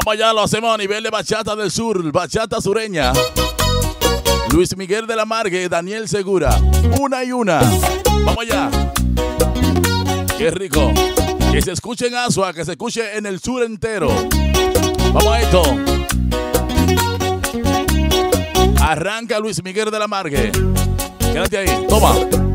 Vamos allá, lo hacemos a nivel de bachata del sur, bachata sureña. Luis Miguel de la Margue, Daniel Segura, una y una. Vamos allá. Qué rico. Que se escuche en Asua, que se escuche en el sur entero. Vamos a esto. Arranca Luis Miguel de la Margue. Quédate ahí, toma.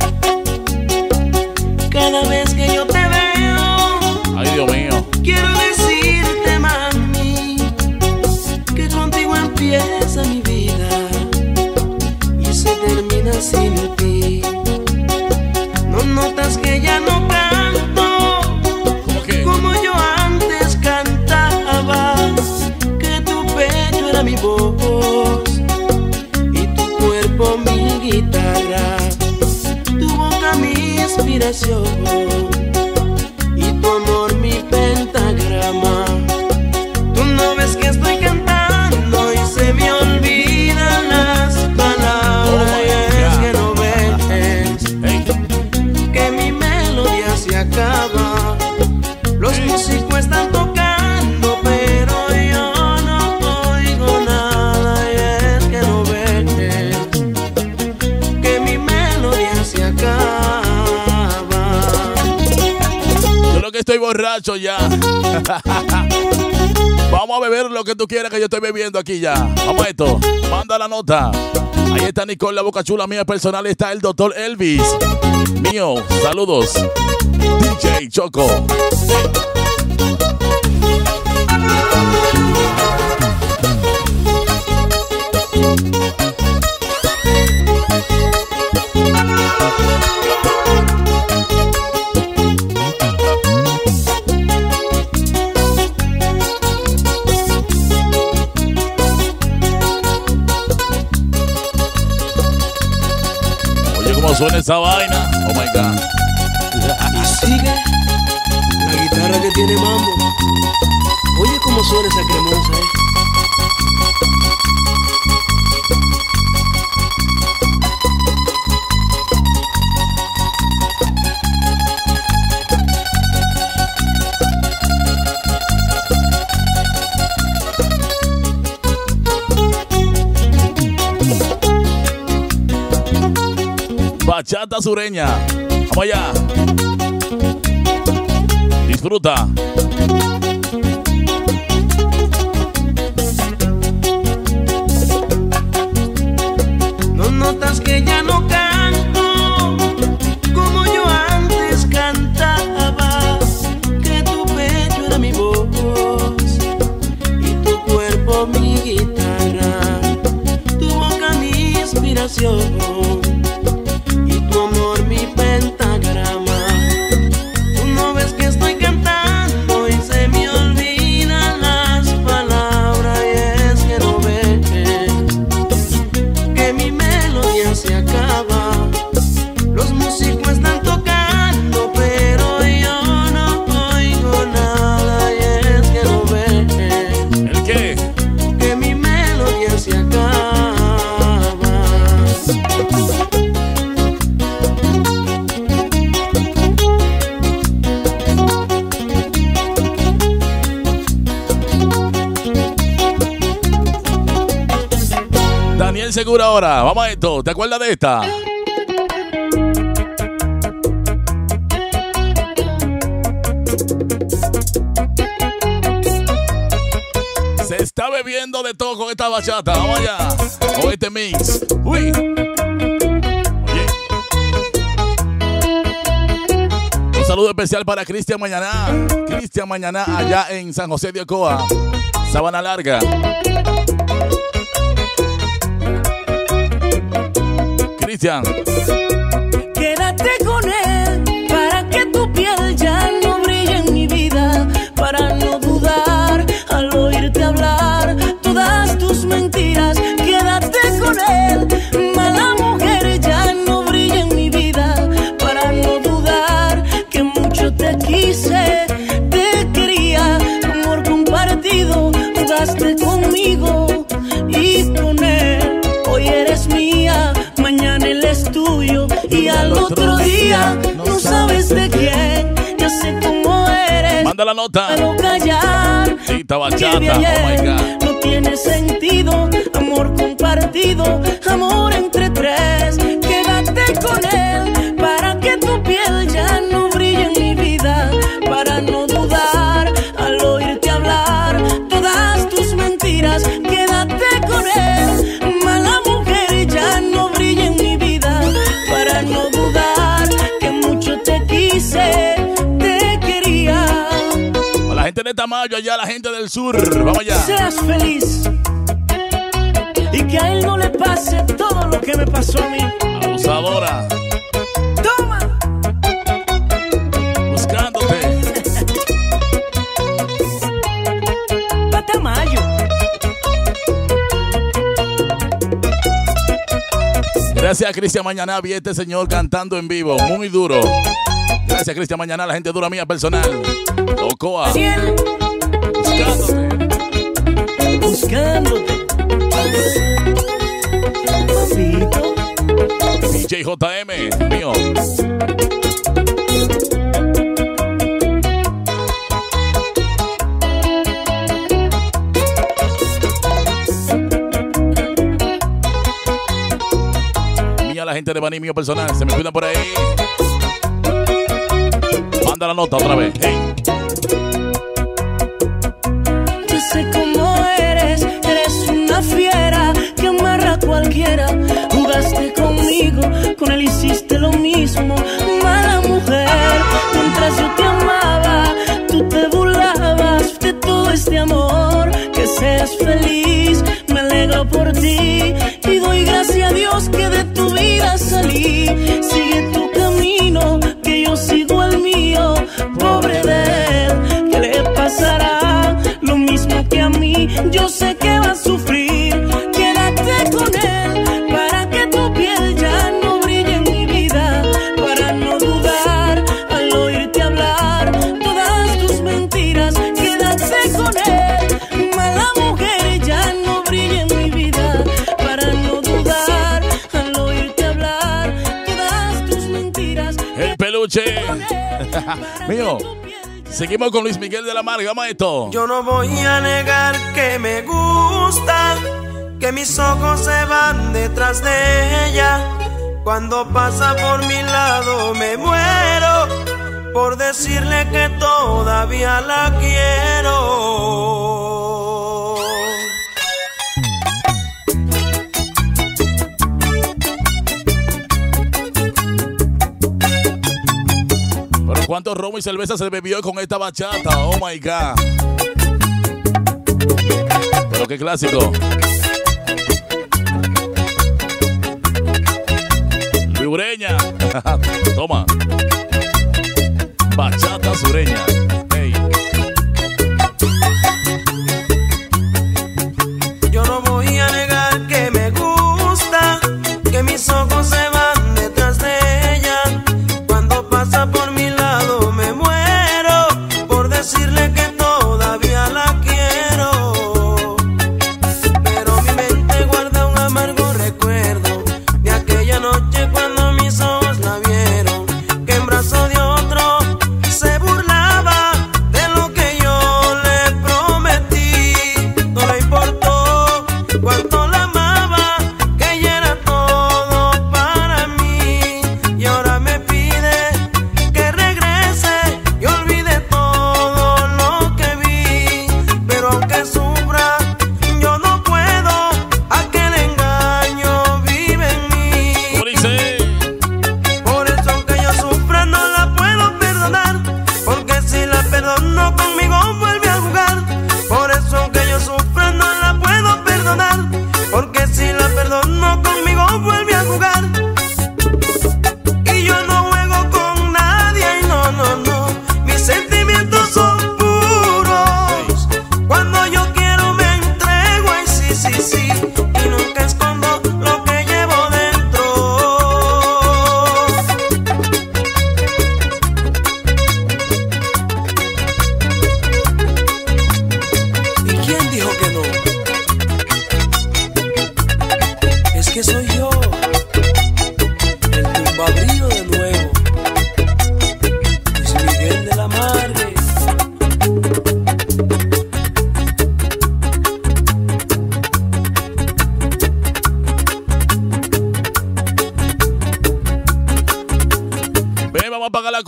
Cada vez que yo te veo, ay Dios mío, quiero decirte, mami, que contigo empieza mi vida y se termina sin ti. No notas que ya no canto como yo antes cantaba, que tu pecho era mi voz y tu cuerpo mi guitarra, tu boca mi inspiración y tu amor mi pentagrama. Tú no ves que estoy cantando y se me olvidan las palabras. Es que no ves que mi melodía se acaba. Los músicos están tocando, pero yo no oigo nada. Y es que no ves que mi melodía se acaba. yo lo que estoy borracho ya. Vamos a beber lo que tú quieras que yo estoy bebiendo aquí ya. Vamos a esto, manda la nota. Ahí está Nicole, la boca chula mía personal. Está el doctor Elvis mío, saludos. DJ Choco. Oye, cómo suena esa vaina. Oh my God. Y sigue la guitarra que tiene mambo. Oye cómo suena esa cremosa, Bachata sureña. Vamos allá. Disfruta. No notas que ya no canto como yo antes cantaba, que tu pecho era mi voz y tu cuerpo mi guitarra, tu boca mi inspiración y tu amor mi pentagrama. Tú no ves que estoy cantando y se me olvidan las palabras. Y es que no ves que mi melodía se acaba. Los músicos están tocando, pero yo no oigo nada. Y es que no ves ¿El qué? que mi melodía se acaba. Daniel Segura ahora. Vamos a esto. ¿Te acuerdas de esta? Se está bebiendo de todo con esta bachata. Vamos allá. Con este mix. Uy. Oye. Un saludo especial para Cristian Mañana. Cristian Mañana allá en San José de Ocoa. Sabana Larga. Cristian. Quédate con él para que tu piel ya no brille en mi vida, para no dudar al oírte hablar todas tus mentiras. Quédate con él, mala mujer, ya no brilla en mi vida, para no dudar que mucho te quise, te quería, amor compartido, jugaste conmigo y con él. Hoy eres mía, mañana él es tuyo y al otro día no sabes de quién. Ya sé cómo eres, manda la nota. pero callar, Bonita bachata, oh my God. No tiene sentido, amor compartido, amor entre tres. Quédate con él para que tu piel ya no brille en mi vida, para no dudar al oírte hablar todas tus mentiras. Quédate con él, mala mujer, ya no brille en mi vida, para no dudar que mucho te quise, te quería. A la gente de Tamayo, allá la gente del sur, vamos allá. Seas feliz y que a él no le pase todo lo que me pasó a mí. Abusadora. Toma. Buscándote. Pa' Tamayo. Gracias a Cristian Mañana, vi este señor cantando en vivo, muy duro. Gracias a Cristian Mañana, la gente dura mía personal. Ocoa. Buscándote. Buscándote. Papito. DJ JM, mío. Mía, la gente de Baní, mío personal, se me cuidan por ahí. Manda la nota otra vez. Hey. Yo sé cómo eres una fiera que amarra a cualquiera. Jugaste conmigo, con él hiciste lo mismo. Mala mujer, mientras yo te amaba, tú te burlabas de todo este amor. Que seas feliz, me alegro por ti y doy gracias a Dios que de tu vida salí. Sigue tu camino, que yo sigo el mío. Pobre de él, ¿qué le pasará? Lo mismo que a mí, yo sé que va a sufrir. Quédate con él para que tu piel ya no brille en mi vida, para no dudar al oírte hablar todas tus mentiras. Quédate con él, mala mujer, ya no brille en mi vida, para no dudar al oírte hablar todas tus mentiras. El peluche. Mío. Seguimos con Luis Miguel de la Marga, vamos a esto. Yo no voy a negar que me gusta, que mis ojos se van detrás de ella. Cuando pasa por mi lado me muero por decirle que todavía la quiero. Pero cuántos romo y cerveza se bebió con esta bachata, oh my God. Pero qué clásico. Sureña. Toma. Bachata sureña. Hey. Yo no voy a negar que me gusta, que mis ojos se van detrás de ella. Cuando pasa por mi lado me muero por decirle que todavía la quiero. Pero mi mente guarda un amargo recuerdo de aquella noche cuando mis ojos la vieron, que en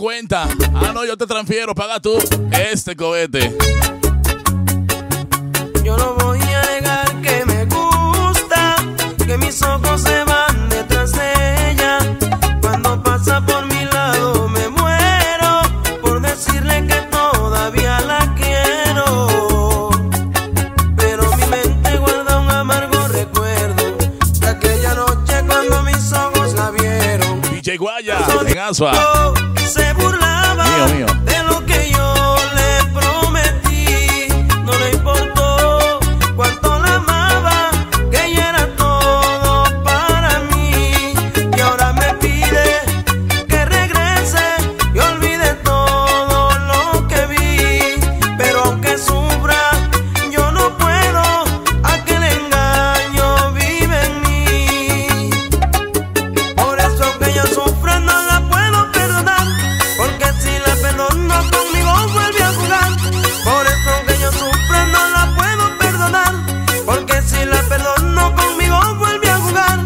cuenta. Ah, no, yo te transfiero, paga tú este cohete. Yo no voy a negar que me gusta, que mis ojos se van detrás de ella. Cuando pasa por mi lado me muero por decirle que todavía la quiero. Pero mi mente guarda un amargo recuerdo de aquella noche cuando mis ojos la vieron. DJ Guaya, en Asua. Se burlaba mío. de lo que yo le prometí. No le importó cuánto la amaba, que ella era todo para mí. Y ahora me pide que regrese y olvide todo lo que vi. Pero aunque sufra, yo no puedo, aquel engaño vive en mí. Por eso que yo sufra no la puedo perdonar, porque si la perdono conmigo vuelve a jugar. Por eso que yo sufra no la puedo perdonar, porque si la perdono conmigo vuelve a jugar.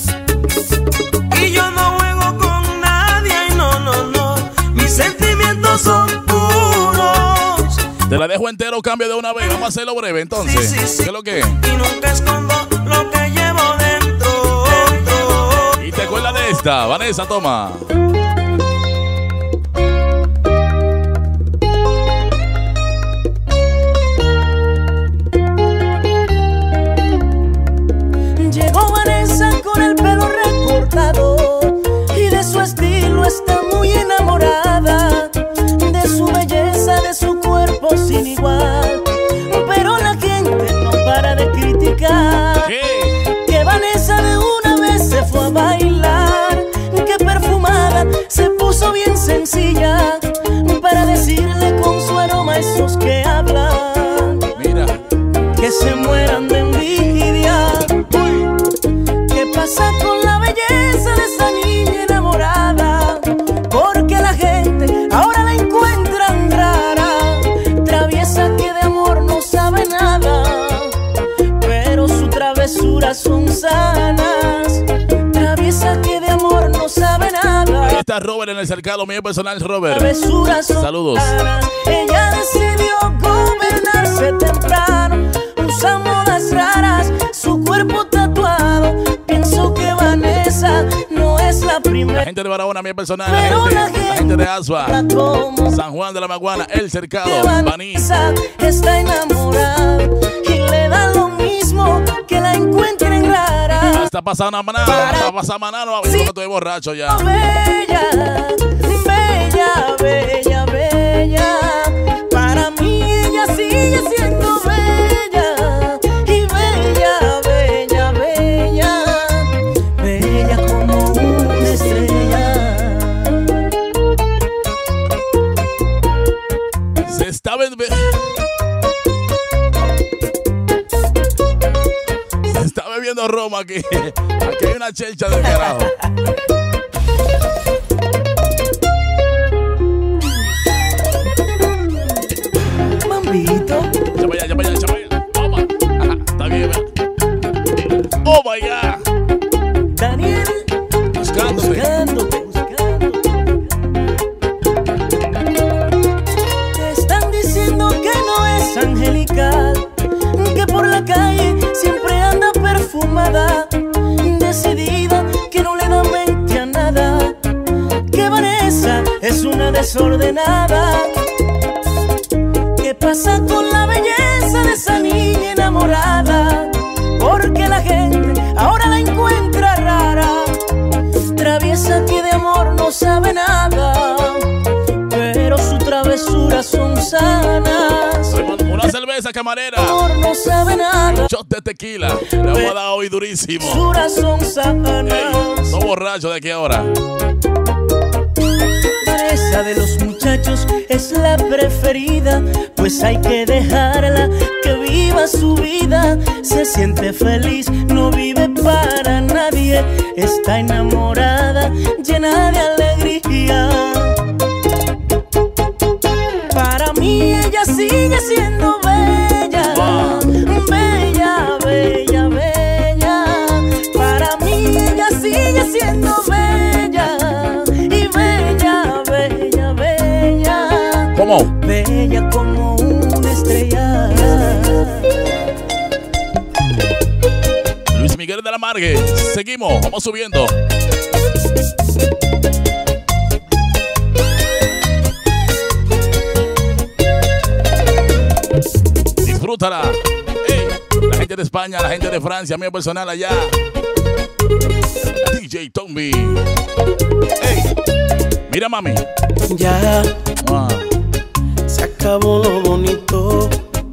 Y yo no juego con nadie, y no, mis sentimientos son puros. Te la dejo entero, cambio de una vez. Vamos a hacerlo breve entonces. Sí. ¿Qué es lo que es? Y nunca escondo lo que llevo dentro. ¿Y te acuerdas de esta? Vanessa, toma. Llegó Vanessa con el pelo recortado y de su estilo está muy enamorada, de su belleza, de su cuerpo sin igual. Pero la gente no para de criticar que Vanessa de una vez se fue a bailar, que perfumada se puso bien sencilla para decirle con su aroma a esos que hablan. Mira. Que se mueran de envidia. ¿Qué pasa con la belleza de esa niña enamorada? Porque la gente ahora la encuentran rara, traviesa que de amor no sabe nada, pero sus travesuras son sanas. Traviesa que de amor no sabe nada. Ahí está Robert en el cercado, mío personal, Robert. Travesuras son Saludos. sanas. Ella decidió gobernarse temprano, usa modas raras, su cuerpo tatuado. Pienso que Vanessa no es la La primera, gente de Barahona, mío personal. pero La gente de Asua, como San Juan de la Maguana, el cercado, que Baní. Vanessa está enamorada y le da lo mismo que la encuentren rara. Hasta pasar una manada, hasta pasar manada, no, estoy borracho ya. Bella, bella, bella, bella. Para mí ella sigue siendo bella. Y bella, bella, bella. Bella como una estrella. Se está bebiendo Roma aquí. Aquí hay una chelcha del carajo. Mambito. Ya vaya. Toma. Ajá, está bien. Oh my God. Daniel. Buscándote. Te están diciendo que no es angelical, que por la calle siempre anda perfumada, decidida, que no le da mente a nada, que Vanessa es una desordenada. ¿Qué pasa con la belleza de esa niña enamorada? Porque la gente ahora la encuentra rara, traviesa que de amor no sabe nada, pero sus travesuras son sanas. Una cerveza, camarera. Amor no sabe nada, Shot de tequila. Le vamos a dar hoy durísimo. travesuras son sanas. No borracho de aquí ahora. Vanessa de los muchachos es la preferida, pues hay que dejarla que viva su vida. Se siente feliz, no vive para nadie, está enamorada, llena de alegría. Para mí ella sigue siendo bella, bella, bella, bella. Para mí ella sigue siendo bella, y bella, bella, ¿Cómo? bella como una estrella. Luis Miguel de la Margue. Seguimos, vamos subiendo. Disfrútala. Hey, la gente de España, la gente de Francia, mío personal allá. DJ Tommy. Hey, mira mami. Ya Ah, se acabó lo bonito.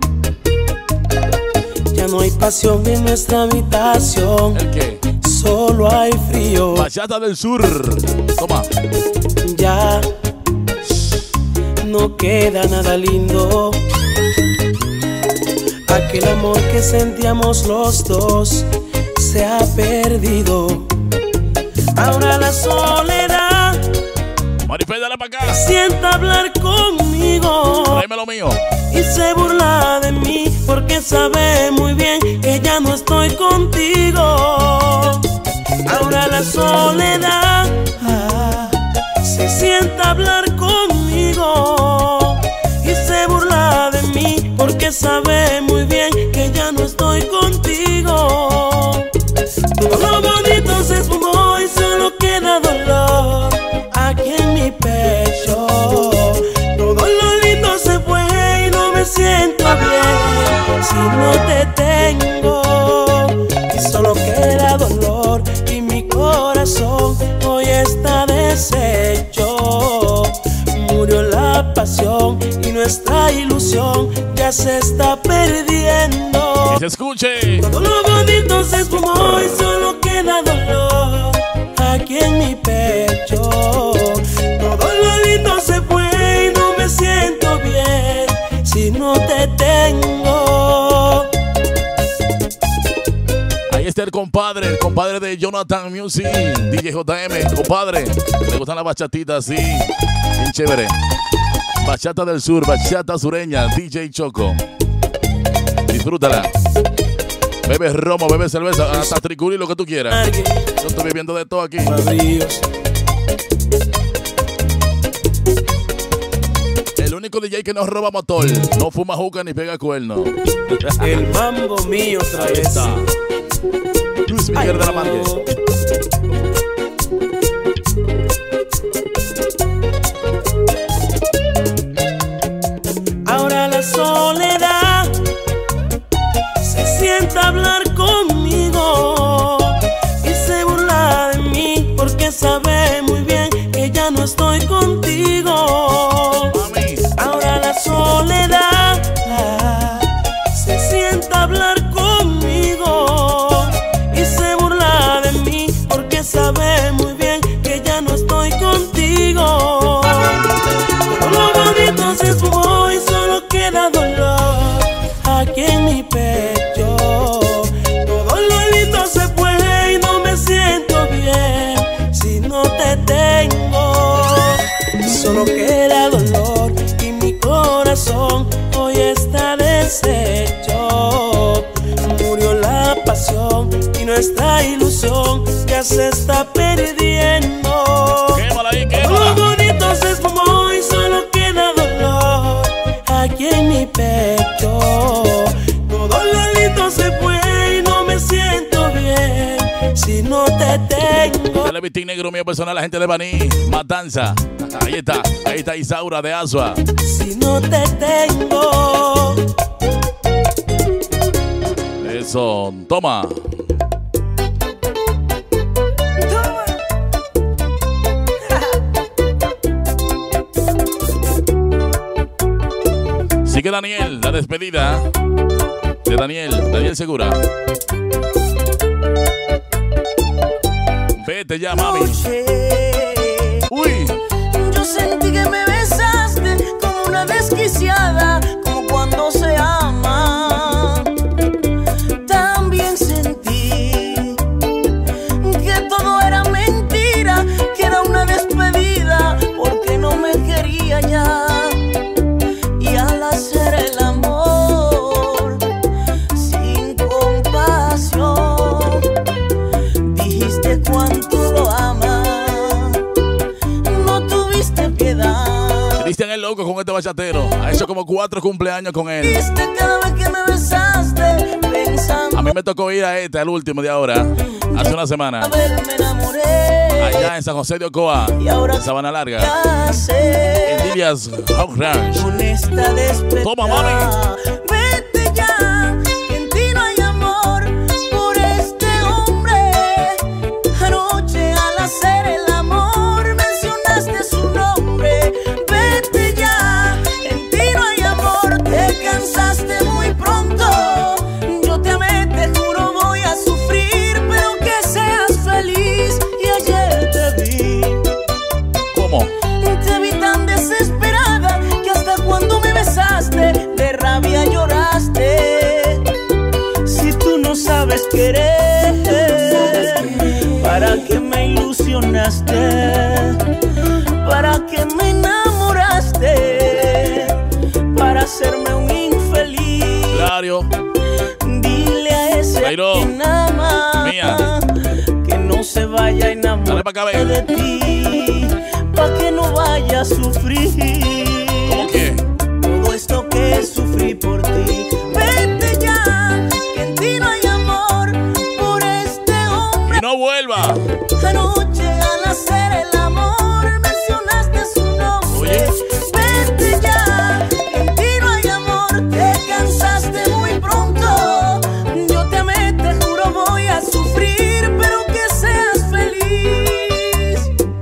Ya no hay pasión en nuestra habitación. ¿el qué? Solo hay frío. Bachata del Sur. Toma. Ya no queda nada lindo. Aquel amor que sentíamos los dos se ha perdido. Ahora la soledad Maripé, dale para acá. sienta hablar conmigo Tráeme lo mío. y se burla de mí porque sabe muy bien que ya no estoy contigo. Ahora la soledad se sienta hablar conmigo y se burla de mí porque sabe muy bien que ya no estoy contigo. Todo lo bonito se esfumó y solo queda dolor aquí en mi pecho. Todo lo lindo se fue y no me siento bien si no te tengo. Y solo queda dolor y mi corazón hoy está deshecho. Murió la pasión y nuestra ilusión ya se está perdiendo. Que se escuche. Todo lo bonito se esfumó y solo queda dolor aquí en mi pecho. Todo lo lindo se fue y no me siento bien si no te tengo. Ahí está el compadre de Jonathan Music, DJ JM, compadre. Le gustan las bachatitas, sí. Bien chévere. Bachata del Sur, bachata sureña, DJ Choco. Disfrútala. Bebe romo, bebe cerveza, hasta triculi, lo que tú quieras. Yo estoy bebiendo de todo aquí. Fabríos. El único DJ que no roba motor, no fuma juca ni pega cuerno. El mambo mío otra Ahí vez. está. Luis Miguel de la Margue. Ahora la soledad se sienta hablar conmigo y se burla de mí porque sabe muy bien que ya no estoy contigo. Mami. Ahora la soledad se sienta hablar conmigo y se burla de mí porque sabe muy bien que ya no estoy contigo. Todo lo bonito se esfumó y solo queda dolor aquí en mi pecho. Todo lo lindo se fue y no me siento bien si no te tengo. Solo queda dolor y mi corazón hoy está deshecho. Murió la pasión y nuestra ilusión ya se está perdiendo. Quémala ahí, Todo quémala. lo bonito se esfumó y solo queda dolor aquí en mi pecho. Todo lo lindo se fue y no me siento bien si no te tengo. Televitín negro mío personal, la gente de Baní, Matanza. Ahí está Isaura de Asua. Si no te tengo. Eso, toma. Sigue Daniel, la despedida de Daniel Segura. Vete ya, mami. Uy, Yo sentí que me besaste como una desquiciada, como cuando se ama. También sentí que todo era mentira, que era una despedida, porque no me quería ya. Y al hacer el amor sin compasión, dijiste cuánto lo amas. No tuviste piedad. Cristian es loco con este bachatero. Ha hecho como 4 cumpleaños con él. Cada vez que me besaste, pensando A mí me tocó ir a este, al último de ahora, hace una semana. a ver, me enamoré. Allá en San José de Ocoa, Y ahora en Sabana Larga, ¿qué hacer? en Livias Hawk Ranch. Con esta despedida. Toma, mami. Vete ya, que en ti no hay amor por este hombre. Anoche al hacer el amor mencionaste su nombre. Vete ya, en ti no hay amor. Te cansaste muy pronto. Yo te amé, te juro voy a sufrir, pero que seas feliz. Y ayer te vi. ¿Cómo? Te vi tan desesperada que hasta cuando me besaste de rabia lloraste. Si tú no sabes querer, ¿para qué me ilusionaste? ¿Para qué me enamoraste? Para hacerme un infeliz. Claro. Dile a ese Jairo. que nada más Mía. que no se vaya a enamorar Dale pa' acá, ven. de ti, pa' que no vaya a sufrir. ¿Cómo que? Todo esto que sufrí por ti. Vete ya, que en ti no hay amor por este hombre. Y no vuelva. Anoche al hacer el amor mencionaste su nombre. Oye. Vete ya, que en ti no hay amor. Te cansaste muy pronto. Yo te amé, te juro voy a sufrir, pero que seas feliz.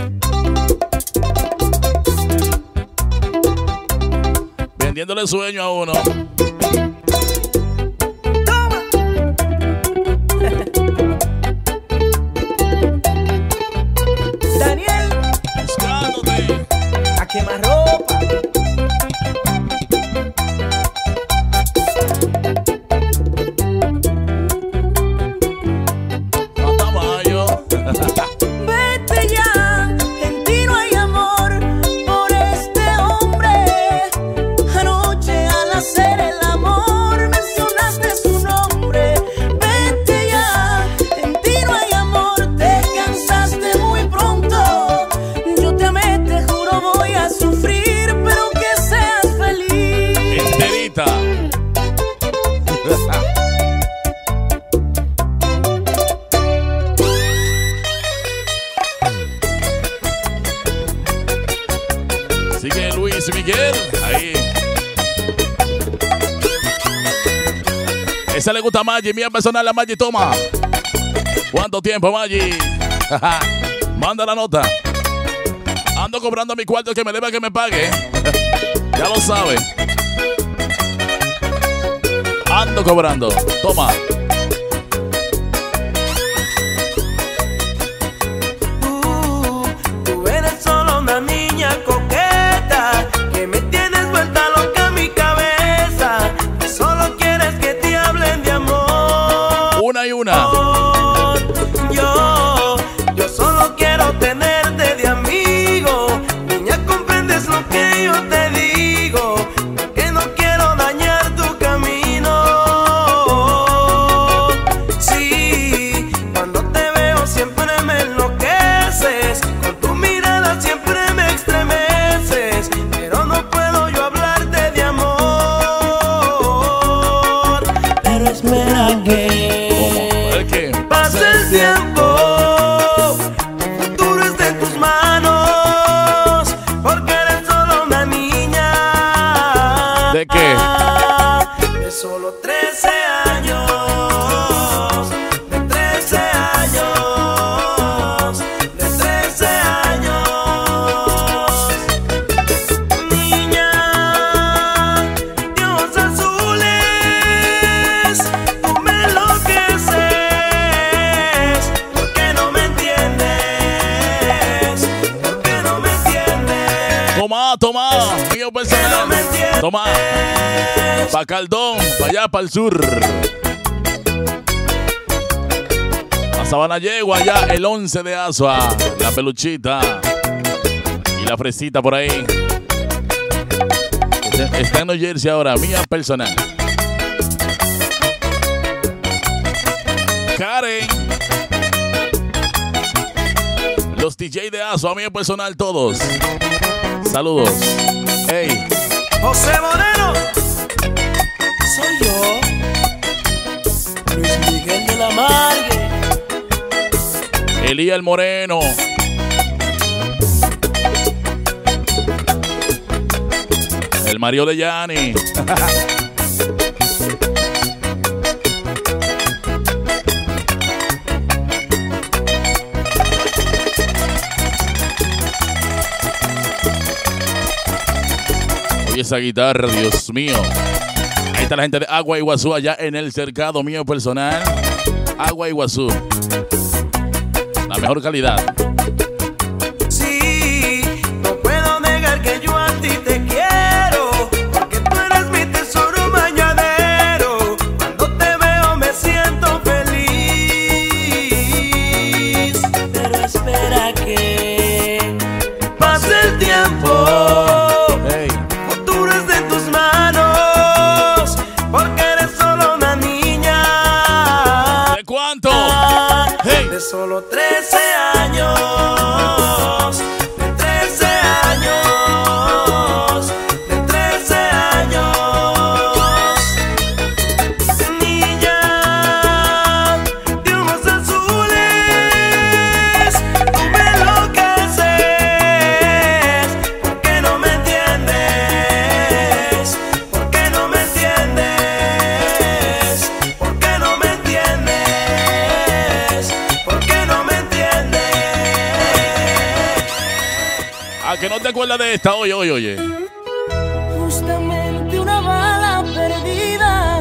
Vendiéndole sueño a uno. Toma. Daniel, Buscándote. a quemar ropa. Matamayo. Vete ya, en ti no hay amor por este hombre. Anoche al hacer el amor mencionaste su nombre. Vete ya, en ti no hay amor. Te cansaste muy pronto. Yo te amé, te juro voy a sufrir, pero que seas feliz. Enterita. Sigue Luis Miguel. Ahí. Esa le gusta a Maggi, mía personal a Maggi, toma. ¿Cuánto tiempo, Maggi? Manda la nota. Ando cobrando mi cuarto, que me deba que me pague. Ya lo sabe. Ando cobrando. Toma. Tú eres solo una niña coqueta que me tienes vuelta loca mi cabeza. Solo quieres que te hablen de amor. Una y una. Yo solo quiero tenerte de amigo. Niña, comprendes lo que yo te digo, que no quiero dañar tu camino. Sí, cuando te veo siempre me enloqueces, con tu mirada siempre me estremeces, pero no puedo yo hablarte de amor. Pero espera ¿El qué? pasa el tiempo, el futuro está en tus manos, porque eres solo una niña. ¿De qué? De solo 13 años, de 13 años, de 13 años. Niña de ojos azules, tú me enloqueces, porque no me entiendes, porque no me entiendes. Toma. Mío personal. Toma. Pa' Caldón, pa' allá, pa' el sur. A Sabana Yegua, allá el 11 de Asua. La peluchita. Y la fresita por ahí. Está en New Jersey ahora, mía personal. Karen. Los DJ de Asua, mía personal todos. Saludos. Ey. José Moreno. Soy yo. Luis Miguel de la Margue. Elías el Moreno. El Mario de Yanni. Oye, esa guitarra, Dios mío. Ahí está la gente de Agua Iguazú, allá en el cercado mío personal. Agua Iguazú. La mejor calidad. Sí, no puedo negar que yo a ti te quiero, porque tú eres mi tesoro mañanero. Cuando te veo me siento feliz. Pero espera que pase el tiempo. Hey. Futuro es de tus manos, porque eres solo una niña. ¿De cuánto? Hey. De solo 13 años, de 13 años, de 13 años. Niña de ojos azules, tú me enloqueces. ¿Por qué no me entiendes? ¿Por qué no me entiendes? ¿Por qué no me entiendes? ¿Por qué no me entiendes? ¿A que no te acuerdas de esta? Oye, oye, oye. Justamente una bala perdida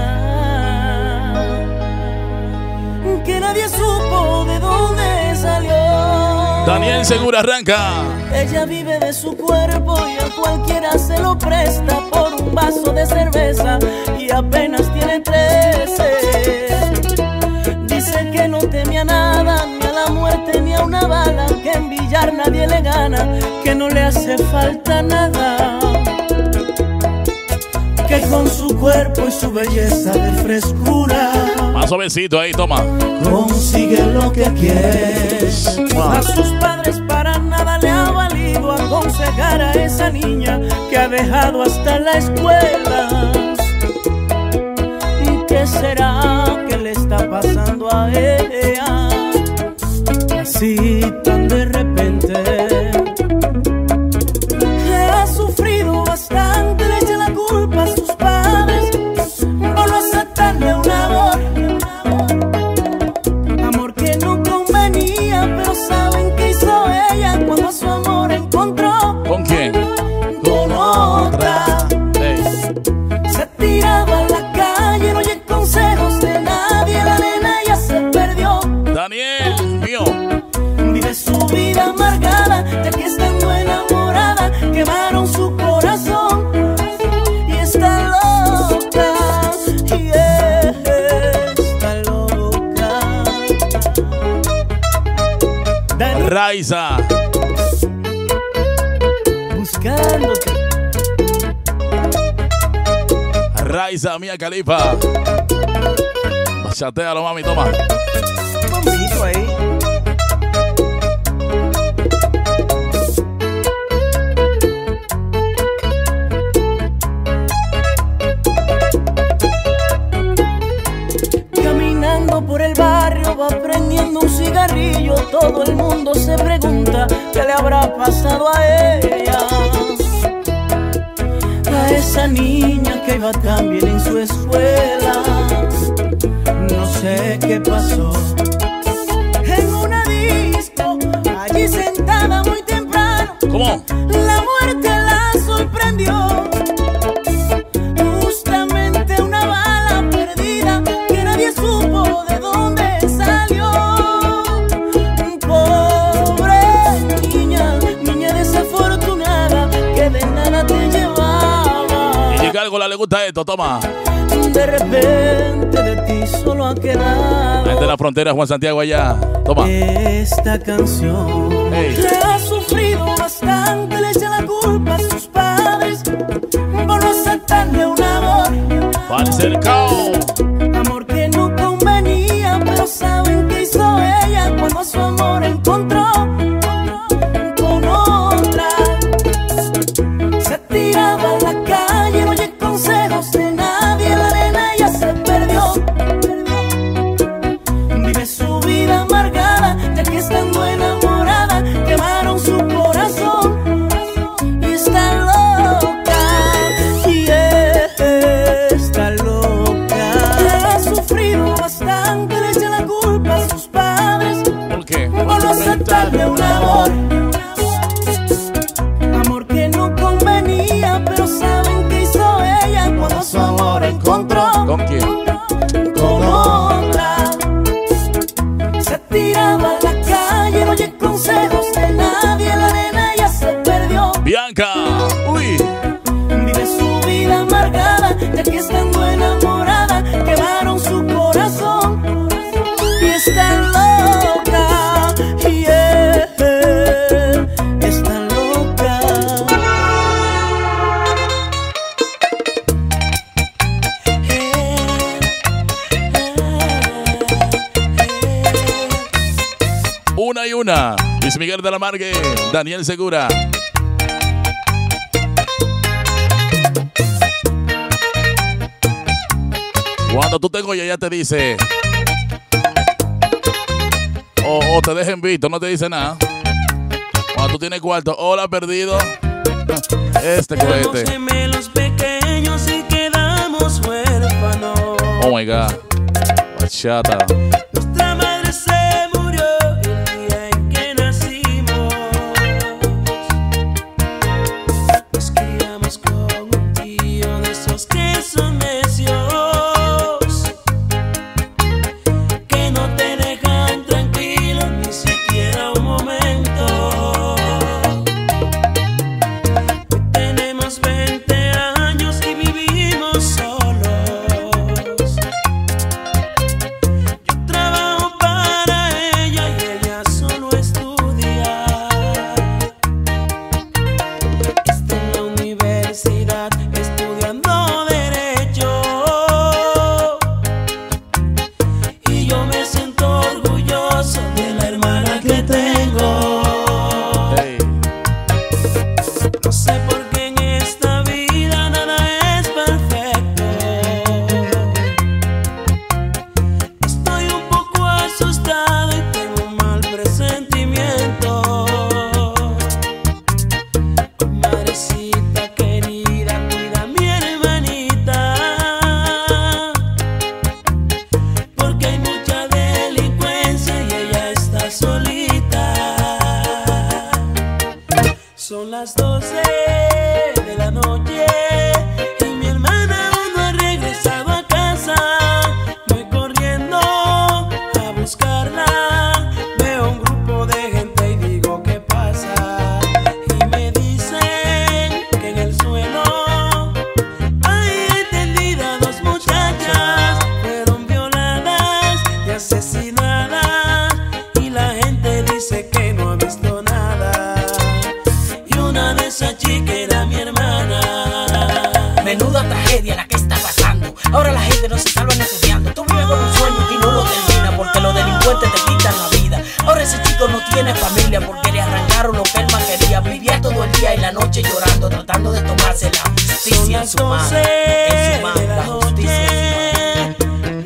que nadie supo de dónde salió. Daniel Segura arranca. Ella vive de su cuerpo y a cualquiera se lo presta por un vaso de cerveza y apenas tiene 13. Dice que no teme a nada, ni a la muerte ni a una bala, que en billar nadie le gana, que no le hace falta nada, que con su cuerpo y su belleza de frescura Más suavecito ahí, toma. consigue lo que quiere. Wow. A sus padres para nada le ha valido aconsejar a esa niña que ha dejado hasta la escuela. ¿Qué será que le está pasando a ella? Así tan de repente. Ha sufrido bastante, le echa la culpa a sus padres por no aceptarle un amor. Amor que no convenía, pero ¿saben qué hizo ella cuando a su amor encontró? ¿Con quién? Con otra. Hey. Se tiraba a la calle, no oye consejos de nadie, la nena ya se perdió. Daniel, mío. Vive su vida amargada, ya que estando enamorada quemaron su corazón y está loca, y está loca. Raiza. Buscándote. Raiza, Mía Khalifa. Bachatealo, mami, toma. Un bombito ahí. Caminando por el barrio va prendiendo un cigarrillo. Todo el mundo se pregunta qué le habrá pasado a ella, a esa niña que iba tan bien en su escuela. No sé qué pasó. En una disco, allí sentada muy temprano, ¿Cómo? la muerte la sorprendió. Justamente una bala perdida que nadie supo de dónde salió. Pobre niña, niña desafortunada que de nada te llevaba. Y Gárgola le gusta esto, toma. De repente de ti solo ha quedado Desde la frontera, Juan Santiago allá. Toma. esta canción. Hey. Le ha sufrido bastante, le echa la culpa a sus padres por no aceptarle un amor. Pa'l cercao. Amor que no convenía, pero ¿saben qué hizo ella cuando a su amor encontró? Con otra. Se tiraba a la calle, no oye consejos de nadie, en la arena ella se perdió. Vive su vida amargada, ya que estando enamorada quemaron su corazón y está loca, y está loca. Ha sufrido bastante, le echa la culpa a sus padres. ¿Por qué? Por no aceptarle un amor que no convenía, pero ¿saben qué hizo ella cuando su amor encontró? ¿Con quién? Con otra. Se tiraba a la calle, no oye consejos de nadie, en la arena ella se perdió. Bianca, uy. Vive su vida amargada, ya que estando enamorada quemaron su corazón y está loca, y está loca. Una y una. Luis Miguel de la Margue, Daniel Segura. Cuando tú tengo ella te dice o te dejen visto, no te dice nada. Cuando tú tienes cuarto, hola perdido. Este cohete. Gemelos pequeños y quedamos huérfanos. Oh my God. Bachata. Nuestra madre se murió el día en que nacimos. Nos criamos con un tío de esos que son necios, que no te dejan tranquilo ni siquiera un momento. Hoy tenemos 20 años y vivimos solos. Yo trabajo para ella y ella solo estudia. Está en la universidad estudiando Derecho. Y yo me siento orgulloso de la hermana que tengo. Hey. No sé por qué en esta vida nada es perfecto. Estoy un poco asustado y tengo un mal presentimiento. Oh, madrecita querida, cuida a mi hermanita, porque hay mucha delincuencia y ella está solita. Son las 12 de la noche y mi hermana aún no ha regresado a casa. Voy corriendo a buscarla. Veo un grupo de gente y digo ¿qué pasa? Y me dicen que en el suelo hay tendidas dos muchachas. Fueron violadas y asesinadas y la gente dice que no ha visto nada. Y una de esas chicas era mi hermana. Menuda tragedia la que está pasando. Ahora la gente no se salva ni estudiando. Tú vives con un sueño y no lo terminas porque los delincuentes te quitan la vida. Ahora ese chico no tiene familia porque le arrancaron lo que él más quería. Vivía todo el día y la noche llorando, tratando de tomarse la Son justicia en las su mano. 12 En su mano, de la la justicia en su mano. noche.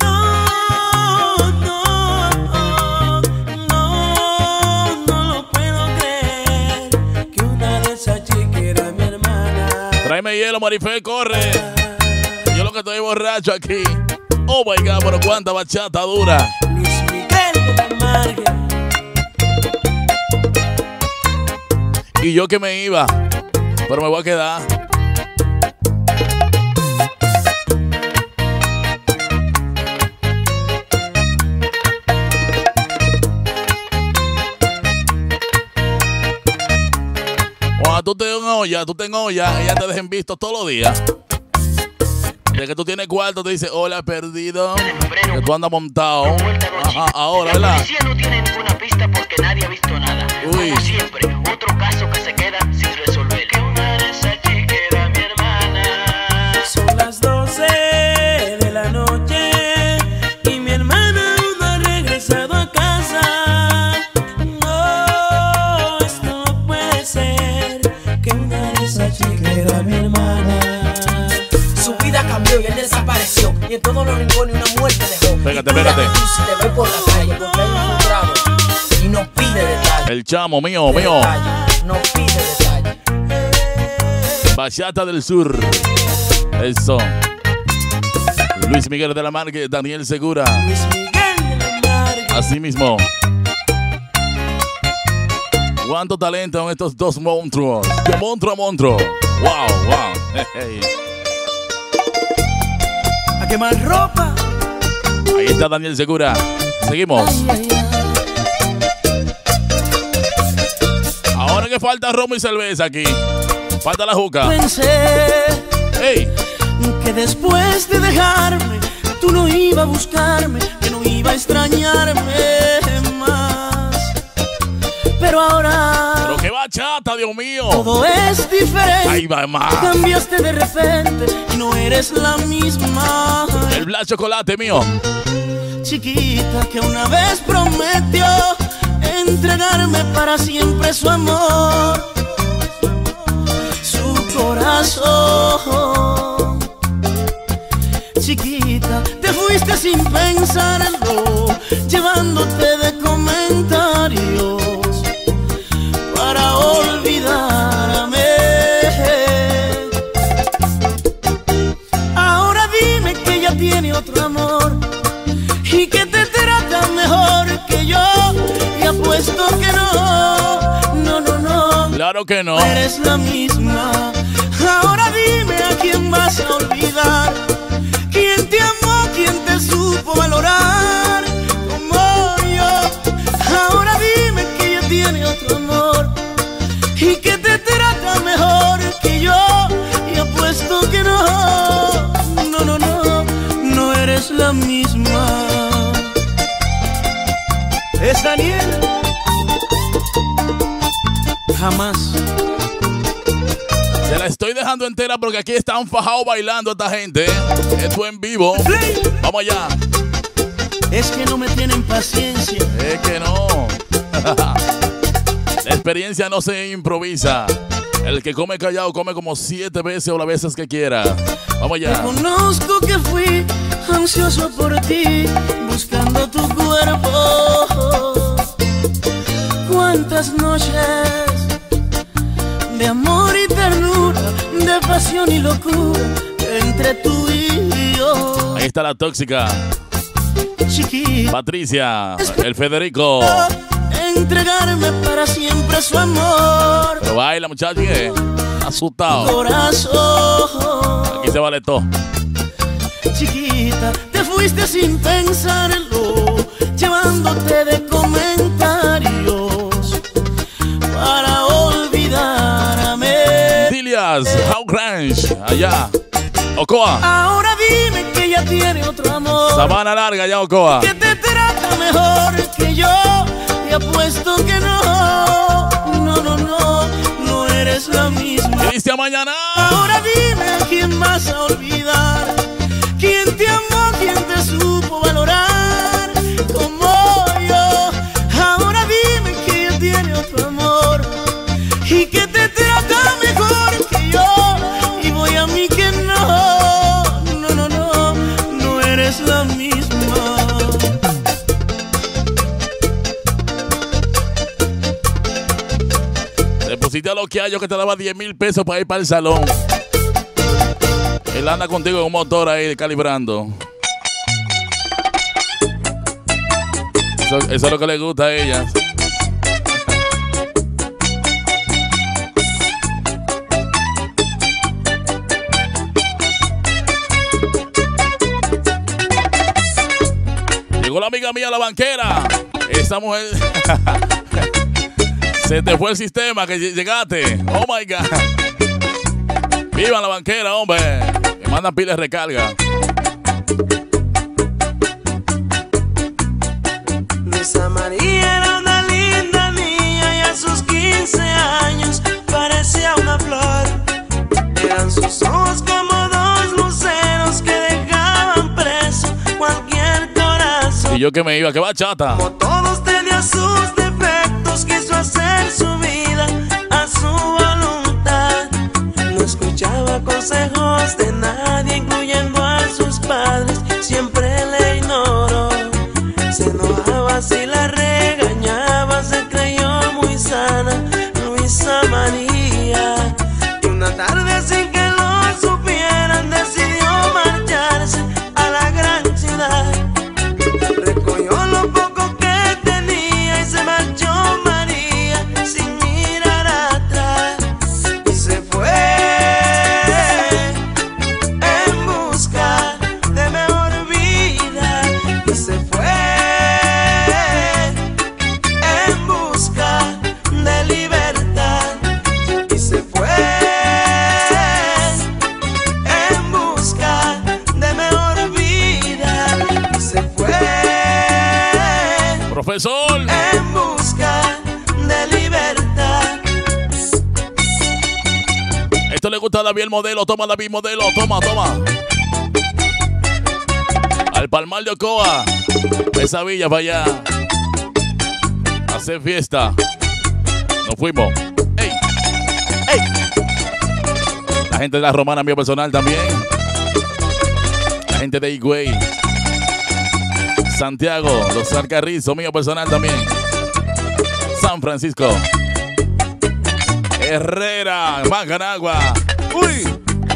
No lo puedo creer, que una de esas chicas era mi hermana. Tráeme hielo, Marifé, corre. Yo lo que estoy borracho aquí. Oh my God, pero cuánta bachata dura. Luis Miguel de la Margue. Y yo que me iba, pero me voy a quedar. Cuando tú tengas olla, ella te dejen visto todos los días. De que tú tienes cuarto, te dice, hola, perdido. Que tú andas montado. Ajá, ahora, La ¿verdad? policía no tiene ninguna pista porque nadie ha visto nada. Uy. Como siempre, otro caso que se queda sin resolver. Que una de esas chicas era mi hermana. Son las 12 de la noche y mi hermana aún no ha regresado a casa. No, esto no puede ser, que una de esas chicas era mi hermana. cogió y él desapareció. Y en todos los rincones una muerte dejó. Pégate, Y tú pégate. Si te ves por la calle, porque hay un frustrado y no pide detalle. El chamo, mío. No pide detalle. Bachata del Sur. Eso. Luis Miguel de la Margue, Daniel Segura. Luis Miguel de la Margue. Así mismo. Cuánto talento en estos dos monstruos. De monstruo a monstruo. Wow. Hey. A quemar ropa. Ahí está Daniel Segura. Seguimos. Ay, ay, ay. Ahora que falta romo y cerveza aquí. Falta la juca. Pensé Hey. que después de dejarme tú no ibas a buscarme, que no iba a extrañarme más. Pero ahora Pero qué bachata, Dios mío. todo es diferente. Ahí va más. Cambiaste de repente y no eres la misma. El Black Chocolate mío. Chiquita que una vez prometió entregarme para siempre su amor, su corazón. Chiquita, te fuiste sin pensarlo, llevándote de comentarios para olvidarme. Ahora dime que ella tiene otro amor y que te trata mejor que yo, y apuesto que no. Claro que no. No eres la misma. Ahora dime a quién vas a olvidar, quién te amó, quién te supo valorar como yo. Ahora dime que ella tiene otro amor y que te trata mejor que yo, y apuesto que no. No eres la misma. Es Daniel. Jamás. Se la estoy dejando entera porque aquí están fajados bailando esta gente. Esto en vivo. Vamos allá. Es que no me tienen paciencia. Es que no. La experiencia no se improvisa. El que come callado come como 7 veces o las veces que quiera. Vamos allá. Reconozco que fui ansioso por ti, buscando tu cuerpo. Cuántas noches de amor y ternura, de pasión y locura entre tú y yo. Ahí está la tóxica. Chiquita, Patricia. El Federico. entregarme para siempre su amor. Pero baila, muchacho. ¿Qué? Asustado. Corazón. Aquí se vale todo. Chiquita, te fuiste sin pensarlo, llevándote de comentarios para olvidarme. Dilias. How Grange. Allá. Ocoa. Ahora dime que ella tiene otro amor, Sabana Larga, allá Ocoa. que te trata mejor que yo, y apuesto que no eres la misma. Cristian Mañana. Ahora dime a quién vas a olvidar, quién te amó, quién te supo valorar como yo. Ahora dime que ella tiene otro amor y que te trata mejor que yo, y voy a mí que no eres la misma. Le pusiste a lo que hay, yo que te daba 10,000 pesos para ir para el salón. Él anda contigo en un motor ahí calibrando. Eso es lo que le gusta a ella. Llegó la amiga mía, la banquera. Esta mujer... Se te fue el sistema que llegaste. Oh my God. Viva la banquera, hombre. Me mandan pilas de recarga. Luisa María era una linda niña y a sus 15 años parecía una flor. Eran sus ojos como dos luceros que dejaban preso cualquier corazón. Y yo que me iba, que bachata. Como todos tenía sus defectos, quiso hacer su vida a su voluntad. No escuchaba consejos de nadie, incluyendo a Profesor. En busca de libertad. Esto le gusta a David el modelo. Toma, David modelo. Toma, toma. Al Palmar de Ocoa. Esa villa para allá. Hacer fiesta. Nos fuimos. ¡Ey! ¡Ey! La gente de la Romana, mío personal también. La gente de Higüey. Santiago, los Alcarrizos, mío personal también. San Francisco. Herrera, Manganagua. ¡Uy!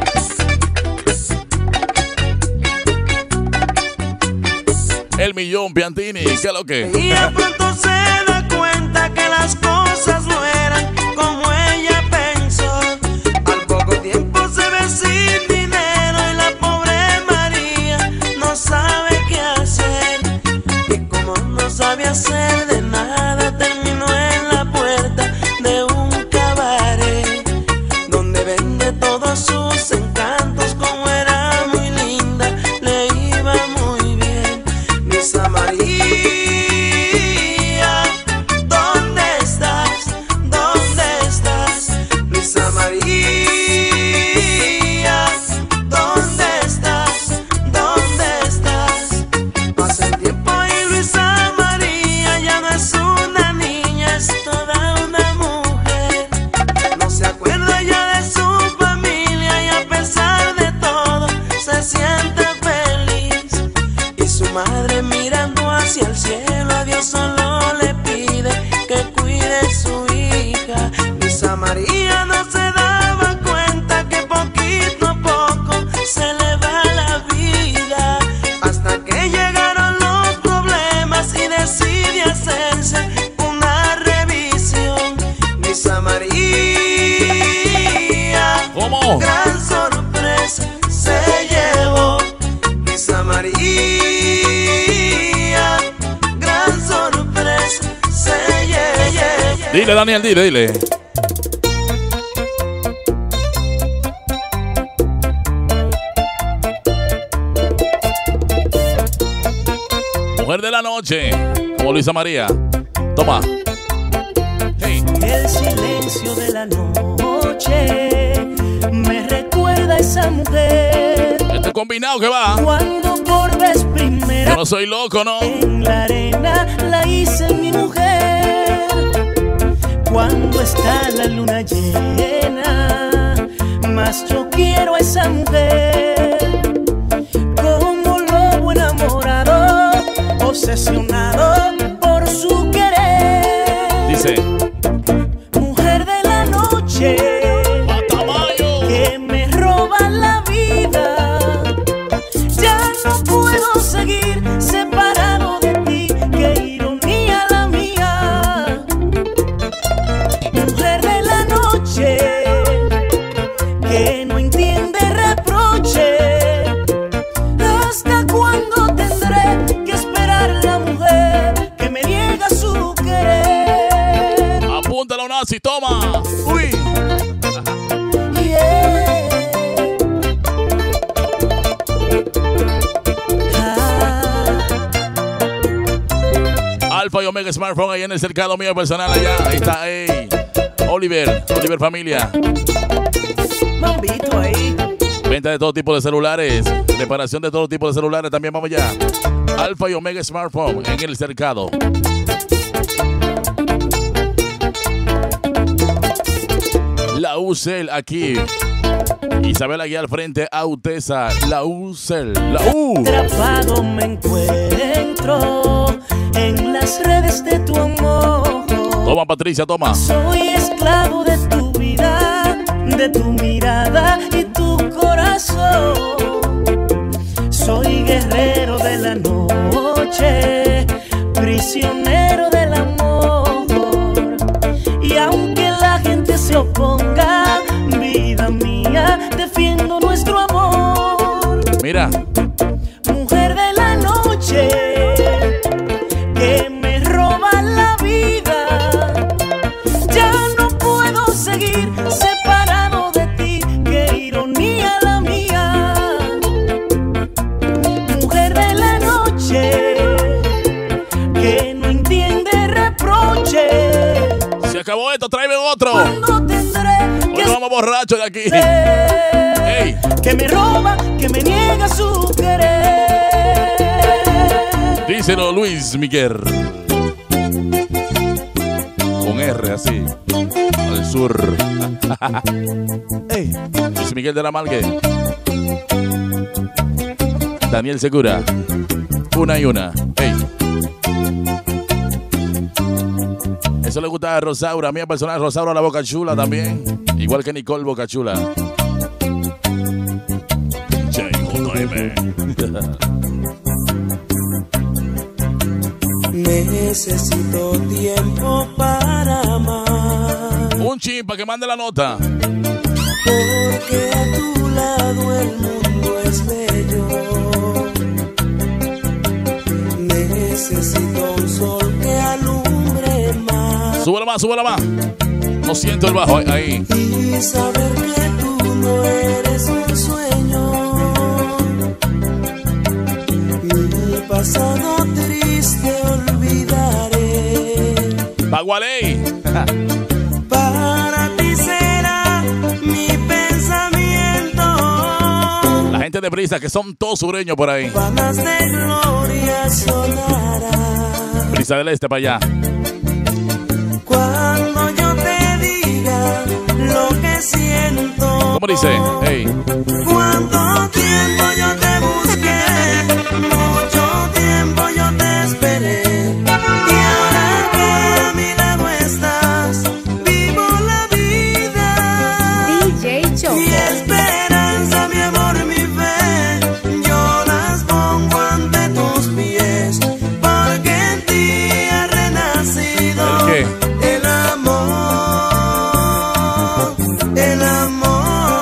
El Millón, Piantini, ¿qué es lo que? Y de pronto se da cuenta que las cosas no eran como ella pensó. Al poco tiempo se ve sin dinero y la pobre María no sabe qué hacer. Y como no sabe hacer de nada, terminó en la puerta de un cabaret donde vende todos sus encantos. Como era muy linda, le iba muy bien. Misa María, ¿dónde estás? ¿Dónde estás? Misa María, ¿dónde estás? ¿Dónde estás? Pasa el tiempo y Luisa María ya no es una niña, es toda una mujer. No se acuerda ya de su familia y a pesar de todo se siente feliz. Y su madre mirando hacia el cielo a Dios solo le pide que cuide su hija. Luisa María no se daba cuenta que poquito a poco se le va la vida, hasta que llegaron los problemas y decide hacerse una revisión. Luisa María, ¿Cómo? gran sorpresa se llevó. Luisa María, gran sorpresa se llevó. Dile, Daniel, dile. Mujer de la noche, como Luisa María. Toma. Hey. El silencio de la noche me recuerda a esa mujer. Este combinado que va. Cuando por vez Yo primera no soy loco, ¿no? en la arena la hice mi mujer. Cuando está la luna llena, más yo quiero a esa mujer. Como lobo enamorado, obsesionado por su querer. Dice. Mujer de la noche, Matamayo. que me roba la vida. Ya no puedo seguir separado de ti, qué ironía la mía. Mujer de la noche, que no entiende reproche. ¿Hasta cuándo tendré que esperar la mujer que me niega su querer? Apúntalo, Nazi, toma. Uy. Yeah. Alfa y Omega Smartphone ahí en el cercado mío personal allá. Ahí está, ey. Oliver familia. Mambito ahí. Venta de todo tipo de celulares. Reparación de todo tipo de celulares. También vamos allá. Alfa y Omega Smartphone en el cercado. La UCEL aquí. Isabel aquí al frente. Autesa. La UCEL. La U. Atrapado me encuentro en las redes de tu amor. Toma, Patricia, toma. Soy esclavo de tu vida, de tu mirada y tu corazón. Soy guerrero de la noche, prisionero del amor. Y aunque la gente se oponga, vida mía, defiendo nuestro amor. Mira. Mujer de la noche, que me roba la vida. Ya no puedo seguir separado de ti, qué ironía la mía. Mujer de la noche, que no entiende todo esto, tráeme otro. ¿Cuándo tendré Hoy nos vamos borrachos de aquí. ser Ey. que me roba, que me niega su querer? Díselo, Luis Miguel. Con R así. Al sur. Ey. Luis Miguel de la Margue. Daniel Segura. Una y una. Ey. Eso le gusta a Rosaura. A mí, personal, Rosaura la Boca Chula también. Igual que Nicole Boca Chula. JM. Necesito tiempo para amar, Un chin para que mande la nota. porque a tu lado el mundo es bello. Necesito un sol que alumbre más Súbela más, súbela más. No siento el bajo ahí. y saber que tú no eres un sueño. Mi pasado triste olvidaré. Bagualey. Para ti será mi pensamiento. La gente de Brisa, que son todos sureños por ahí. Panas de gloria sonará. Brisa del Este para allá. Cuando yo te diga lo que siento. ¿Cómo dice? Hey. Cuánto tiempo yo te busqué, mucho tiempo yo te esperé. Y ahora que a mi lado estás, vivo la vida. DJ Choco. Mi esperanza, mi amor, mi fe, yo las pongo ante tus pies, porque en ti ha renacido ¿El qué? el amor, el amor.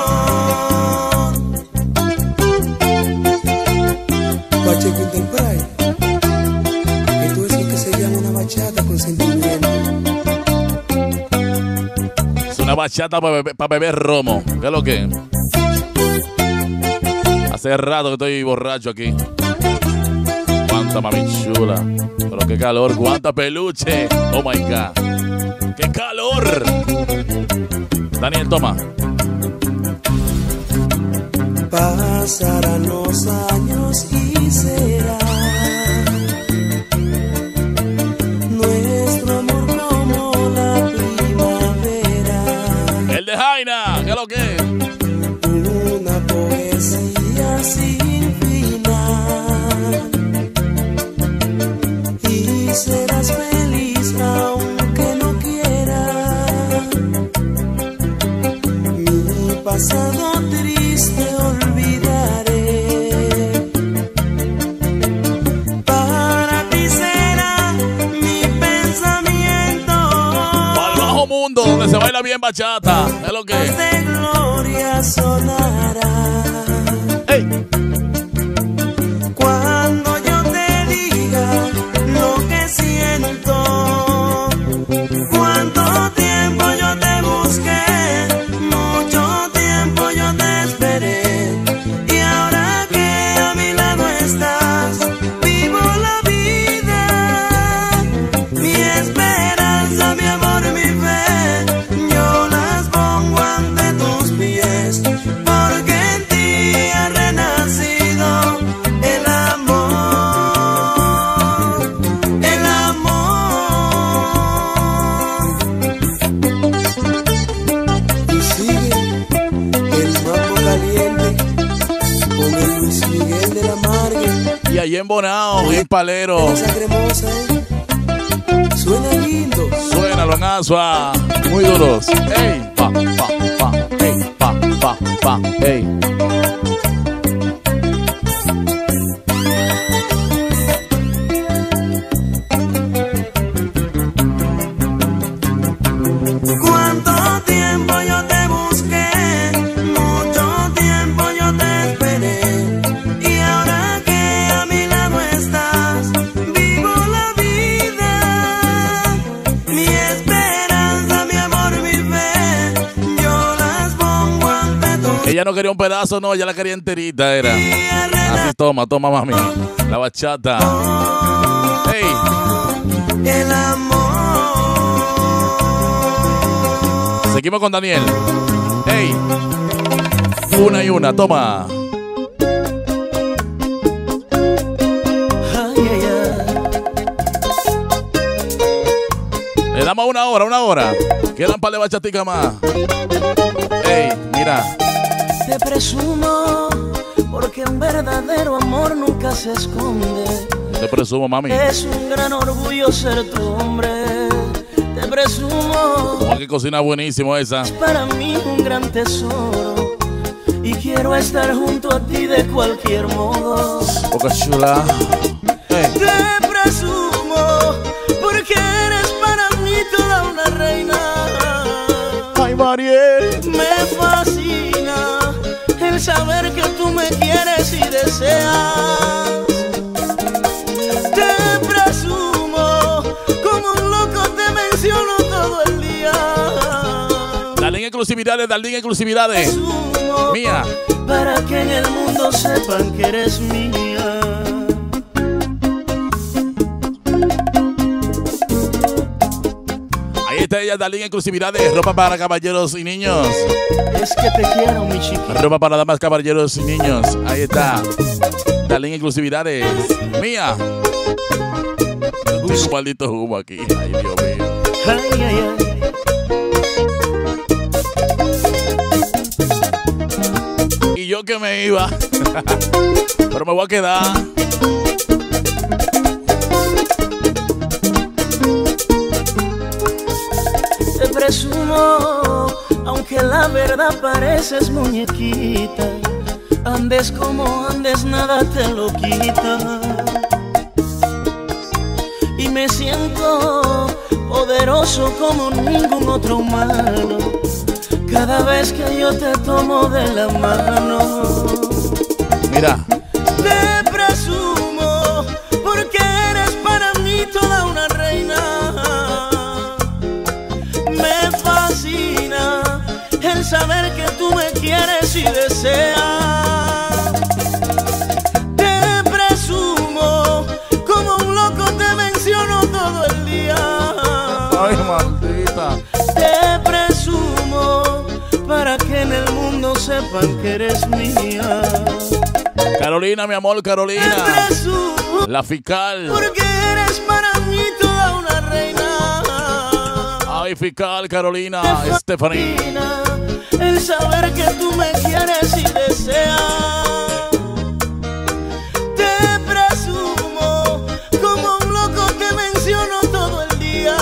Pacheco Enterprise, esto es lo que se llama una bachata con sentimiento. Es una bachata para beber romo. ¿Qué es lo que? Hace rato que estoy borracho aquí. Cuánta mami chula. Pero qué calor, cuánta peluche. Oh my God. ¡Qué calor! Daniel, toma. Pasarán los años y será nuestro amor como la primavera, El de Jaina. ¿Qué es lo que? una poesía sin final, y serás feliz aunque no quieras. Mi pasado triste olvidaré. Para ti será mi pensamiento. Para el bajo mundo, donde se baila bien bachata. ¿Qué es lo que? De gloria sonará. ¡Ey! Cuando yo te diga lo que siento. Cuánto tiempo yo te busqué, mucho tiempo yo te esperé. Y ahora que a mi lado estás, vivo la vida. Mi esperanza, mi amor, mi fe, yo las pongo ante tus pies, porque en ti ha renacido el amor, el amor. Y sigue el mambo caliente con el Luis Miguel de la Margue. Y ahí en Bonao, en Palero. Esa cremosa, suena lindo. Suena en Asua. Muy duros. ¡Ey! Pa, pa, pa. ¡Ey! Pa, pa, pa. ¡Ey! Cuánto tiempo yo te busqué, mucho tiempo yo te esperé. Y ahora que a mi lado estás, vivo la vida. Mi esperanza, mi amor, mi fe, yo las pongo ante tus. Ella no quería un pedazo, no, ella la quería enterita, era. Así, toma, toma, mami. La bachata. ¡Ey! El amor. Seguimos con Daniel. Ey. Una y una, toma. Le damos una hora. Quedan par de bachaticas más. Ey, mira. Te presumo porque un verdadero amor nunca se esconde. Te presumo, mami. Es un gran orgullo ser tu hombre. Te presumo. Como que cocina buenísimo esa. Es para mí un gran tesoro. Y quiero estar junto a ti de cualquier modo. Boca chula. Hey. Te presumo porque eres para mí toda una reina. Ay, Mariel. Me fascina el saber que tú me quieres y deseas. Te presumo como un loco, te menciono todo el día. Dale exclusividades, Presumo Mía. para que en el mundo sepan que eres mía. Ahí está ella, Darlene exclusividades. Ropa para caballeros y niños. Es que te quiero, mi chiquita. Ropa para damas, caballeros y niños. Ahí está. Darlene exclusividades. Mía. Tengo un maldito humo aquí. Ay, Dios mío. Ay, ay, ay. Y yo que me iba. Pero me voy a quedar. Te presumo, aunque la verdad pareces muñequita. Andes como andes, nada te lo quita. Y me siento poderoso como ningún otro humano cada vez que yo te tomo de la mano. Mira. Te presumo porque eres para mí toda una reina. Me fascina el saber que tú me quieres y deseas. Te presumo como un loco, te menciono todo el día. Ay, maldita. Te presumo para que en el mundo sepan que eres mía. Carolina, mi amor, Carolina. Te presumo La fiscal. porque eres para mí toda una reina. Ay, fiscal, Carolina. Stephanie. Fascina el saber que tú me quieres y deseas. Te presumo como un loco, te menciono todo el día.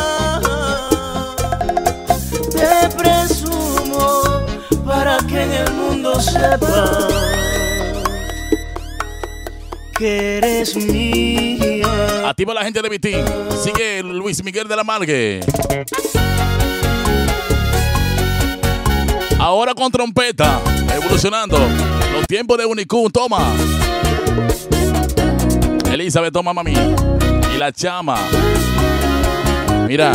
Te presumo para que en el mundo sepa que eres mía. Activa la gente de Vitín. Sigue Luis Miguel de la Margue. Ahora con trompeta. Evolucionando. Los tiempos de Unicum. Toma. Elizabeth, toma, mami. Y la chama. Mira.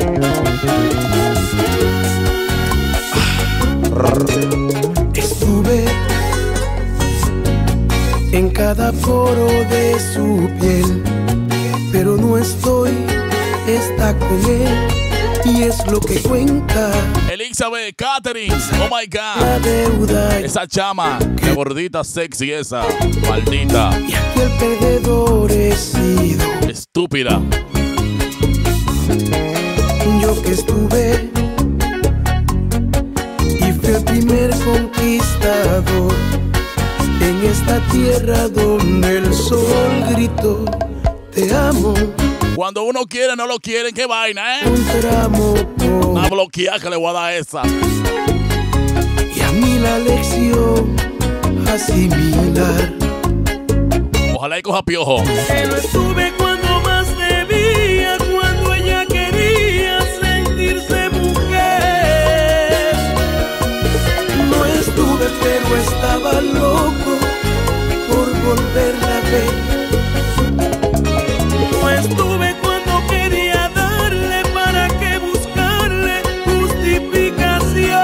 Estuve en cada poro de su piel, pero no estoy, está con él y es lo que cuenta. Elizabeth, Catherine. Oh my La God. deuda Esa chama. Qué gordita, sexy esa. Maldita. y aquí el perdedor he sido Estúpida. yo, que estuve y fui el primer conquistador en esta tierra donde el sol gritó te amo. Cuando uno quiere, no lo quieren. Qué vaina, ¿eh? Un tramo Una por bloqueada que le voy a dar a esa. y a mí la lección asimilar. Ojalá y coja piojo. No estuve cuando más debía, cuando ella quería sentirse mujer. No estuve, pero estaba loco por volverla a ver. No estuve cuando quería darle, para que buscarle justificación.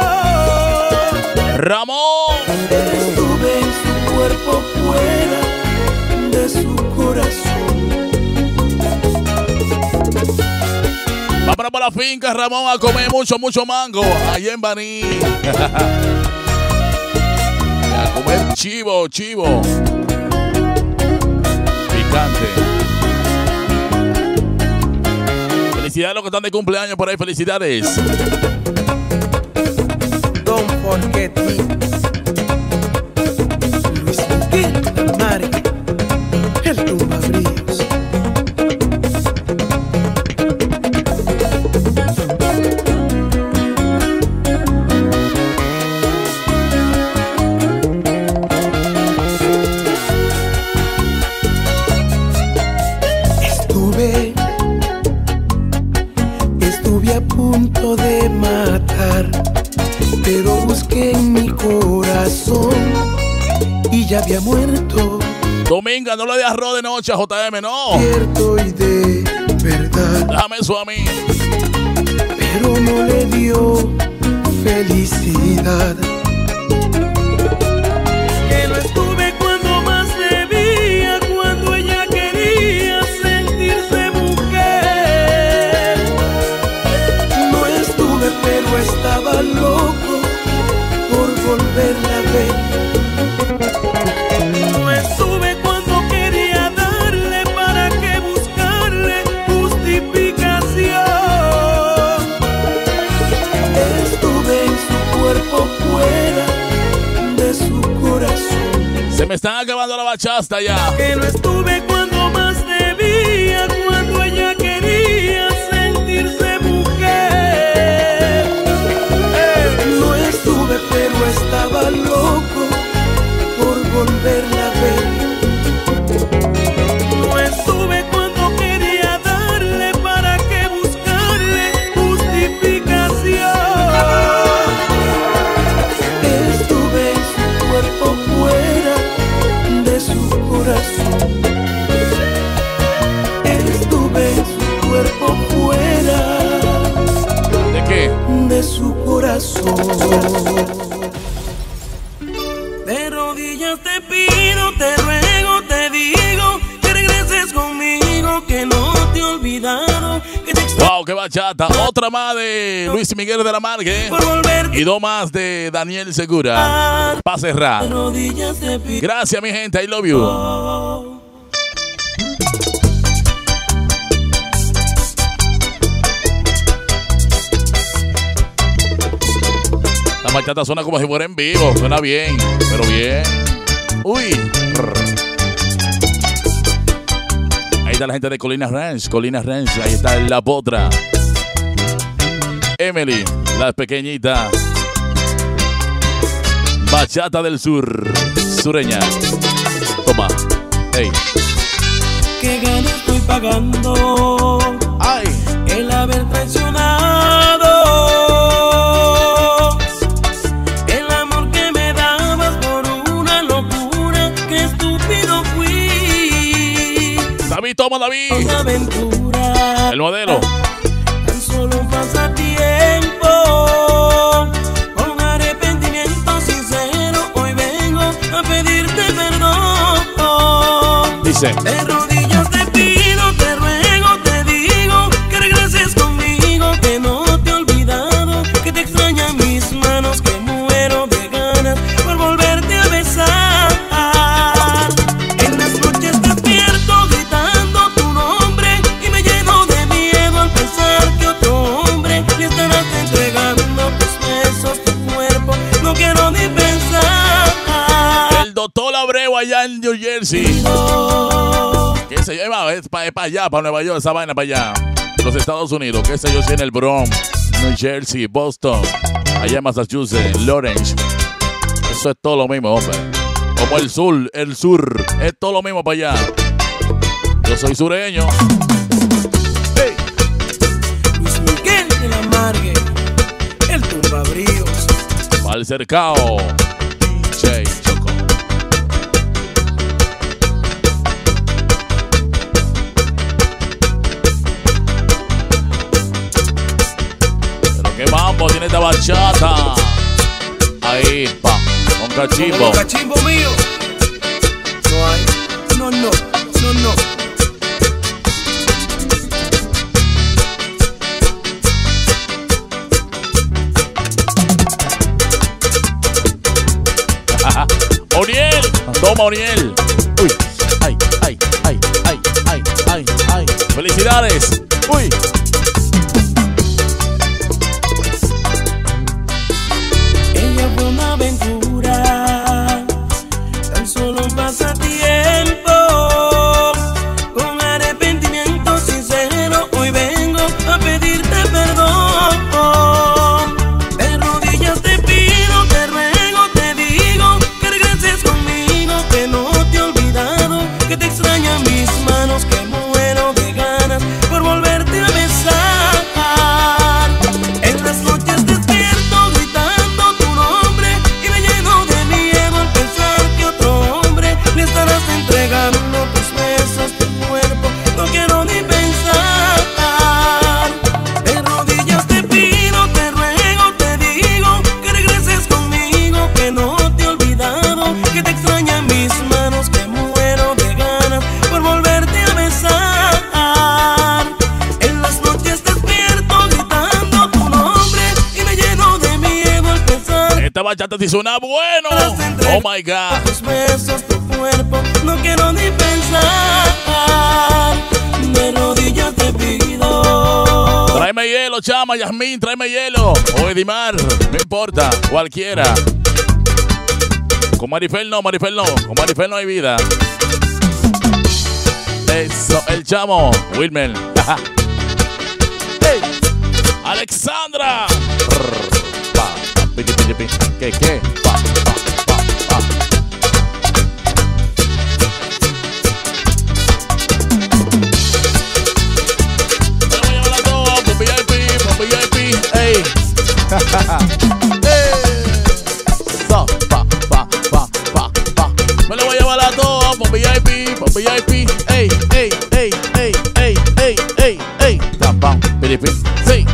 Ramón. Estuve en su cuerpo, fuera de su corazón. Vámonos por la finca, Ramón, a comer mucho mango. Allá en Baní. Y a comer chivo. Picante. Felicidades a los que están de cumpleaños por ahí. Felicidades. Don't forget me. Luis Miguel de la Margue, el tumbabríos. Estuve a punto de matar, pero busqué en mi corazón y ya había muerto. Dominga, no le dé arroz de noche a JM, no. Cierto y de verdad, Dame eso a mí. pero no le dio felicidad. Que no estuve cuando más debía, cuando ella quería sentirse mujer. No estuve, pero estaba loco por volverla a ver. No estuve cuando quería darle, para que buscarle justificación. Estuve en su cuerpo, fuera de su corazón. Se me están acabando la bachata ya. Que no estuve cuando más debía, cuando ella quería sentirse mujer. No estuve, pero estaba loco por volverla a ver. No estuve cuando quería darle, para que buscarle justificación. Estuve en su cuerpo, fuera de su corazón. Estuve en su cuerpo, fuera ¿De qué? de su corazón. De rodillas te pido, te ruego, te digo que regreses conmigo, que no te he olvidado, que te extraño Wow, qué bachata. Otra más de Luis Miguel de la Margue. por volverte Y dos más de Daniel Segura. Para de cerrar. rodillas te pido. Gracias, mi gente. I love you. La bachata suena como si fuera en vivo. Suena bien, pero bien. Uy. Ahí está la gente de Colinas Ranch. Colinas Ranch. Ahí está la potra. Emily, la pequeñita. Bachata del sur. Sureña. Toma. Hey. Que gana estoy pagando Ay. el haber traicionado el amor que me dabas por una locura. Qué estúpido fui. David, toma, David. Una aventura, El modelo. tan solo un pasatiempo. Con arrepentimiento sincero, hoy vengo a pedirte perdón. Dice. De rodillas te pido, te ruego, te digo que regreses conmigo, que no te he olvidado, que te extrañan mis manos, que muero de ganas por volverte a besar. En las noches despierto gritando tu nombre y me lleno de miedo al pensar que otro hombre le estarás entregando tus besos, tu cuerpo. No quiero ni pensar. El doctor Abreu allá en New Jersey. ¿Qué sé yo? Es para allá, para Nueva York, esa vaina para allá. Los Estados Unidos, qué sé yo, si en el Bronx, New Jersey, Boston, allá en Massachusetts, Lawrence. Eso es todo lo mismo, hombre. Como el sur, es todo lo mismo para allá. Yo soy sureño. Hey. Luis Miguel de la Margue, el tumbabríos. Para el cercao, DJ Choco. Pero qué mambo tiene esta bachata. Ahí, pa, con cachimbo. El cachimbo mío. No hay. No. Toma, Oniel. Uy. Ay, ay, ay, ay, ay, ay, ay. Felicidades. Uy. Ella fue una aventura, tan solo un pasatiempo. Con arrepentimiento sincero, hoy vengo a pedirte perdón. De rodillas te pido, te ruego, te digo que regreses conmigo, que no te he olvidado, que te extrañan mis manos, que muero de ganas por volverte a besar. En las noches despierto gritando tu nombre y me lleno de miedo al pensar que otro hombre le estarás entregando tus besos, tu cuerpo, no quiero ni pensar. De rodillas te pido, te ruego, te digo que regreses conmigo, que no te he olvidado, que te extrañan mis manos, que muero de ganas por volverte a besar. En las noches despierto gritando tu nombre y me lleno de miedo al pensar. Esta bachata sí suena bueno. Oh my God. Tus besos, tu cuerpo, no quiero ni pensar. De rodillas te pido. Tráeme hielo, chama, Yasmín, tráeme hielo. O Edimar, no importa, cualquiera. Con Marifel no. Con Marifel no hay vida. Eso, el chamo, Wilmer. Hey. Alexandra. ¿Qué? Pa. Ey. Me lo voy a llevar a todos por VIP. Ey. Tampam, piripi. Sí.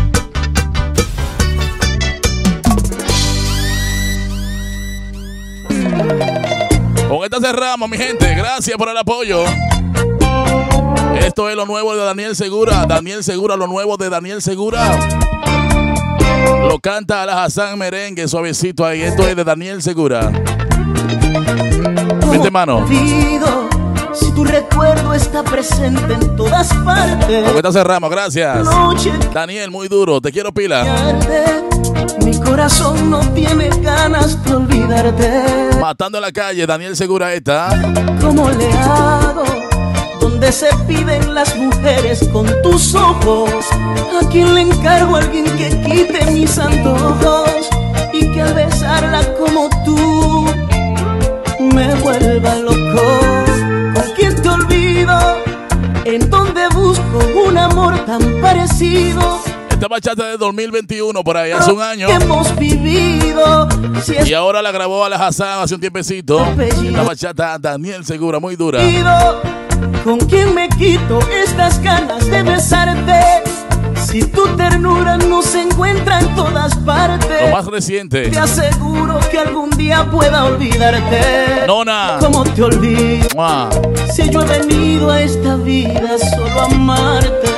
Con esta cerramos, mi gente. Gracias por el apoyo. Esto es lo nuevo de Daniel Segura. Lo nuevo de Daniel Segura. Lo canta Alhassan Merengue, suavecito ahí. Esto es de Daniel Segura. Vente, mano. Si tu recuerdo está presente en todas partes. Con esta cerramos, gracias. Noche Daniel, muy duro. Te quiero pila. mi corazón no tiene ganas de olvidarte. Matando en la calle, Daniel Segura esta. ¿Cómo le hago? Donde se piden las mujeres con tus ojos. ¿A quién le encargo a alguien que quite mis antojos? Y que al besarla como tú me vuelva loco. ¿Con quién te olvido? ¿En dónde busco un amor tan parecido? Esta bachata de 2021, por ahí, hace un año. Que hemos vivido. Si Y ahora la grabó Alhassan hace un tiempecito. Esta bachata, Daniel Segura, muy dura. ¿Con quién me quito estas ganas de besarte? Si tu ternura no se encuentra en todas partes. Lo más reciente. Te aseguro que algún día pueda olvidarte. Nona. ¿Cómo te olvido? Mua. Si yo he venido a esta vida solo a amarte.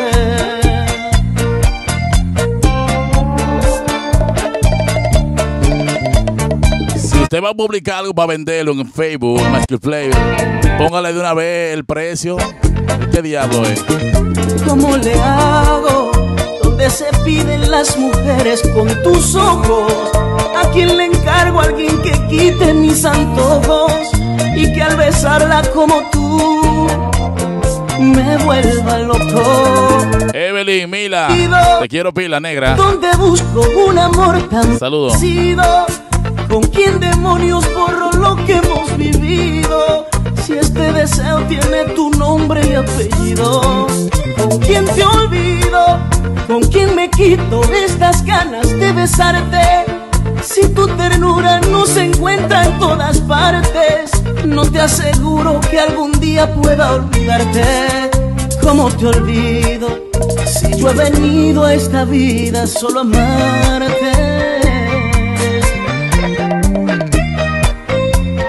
Si usted va a publicar algo para venderlo en Facebook, Marketplace, póngale de una vez el precio. ¿Qué diablo es? ¿Cómo le hago? Donde se piden las mujeres con tus ojos. ¿A quién le encargo a alguien que quite mis antojos? Y que al besarla como tú me vuelva loco. Evelyn, Mila, te quiero pila, negra. ¿Dónde busco un amor tan Saludos. parecido? ¿Con quién demonios borro lo que hemos vivido? Si este deseo tiene tu nombre y apellido. ¿Con quién te olvido? ¿Con quién me quito estas ganas de besarte? Si tu ternura no se encuentra en todas partes. No te aseguro que algún día pueda olvidarte. ¿Cómo te olvido? Si yo he venido a esta vida solo a amarte.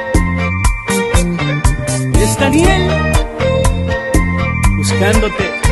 Es Daniel buscándote.